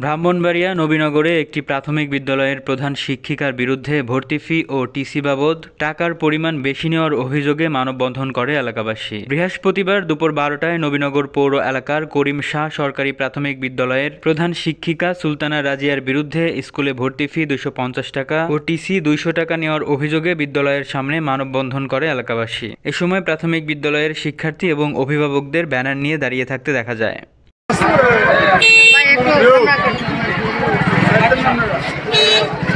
ব্রাহ্মণবাড়িয়া নবীনগরে একটি প্রাথমিক বিদ্যালয়ের প্রধান শিক্ষিকার বিরুদ্ধে ভর্তি ফি ও টিসি বাবদ টাকার পরিমাণ বেশি নেওয়ার অভিযোগে মানববন্ধন করে এলাকাবাসী। বৃহস্পতিবার দুপুর 12টায় নবীনগর পৌর এলাকার করিম শাহ সরকারি প্রাথমিক বিদ্যালয়ের প্রধান শিক্ষিকা সুলতানা রাজিয়ার বিরুদ্ধে স্কুলে ভর্তি ফি 250 টাকা ও টিসি 200 টাকা নেওয়ার অভিযোগে বিদ্যালয়ের সামনে মানববন্ধন করে এলাকাবাসী। এ সময় প্রাথমিক বিদ্যালয়ের শিক্ষার্থী এবং অভিভাবকদের ব্যানার নিয়ে দাঁড়িয়ে থাকতে দেখা যায়।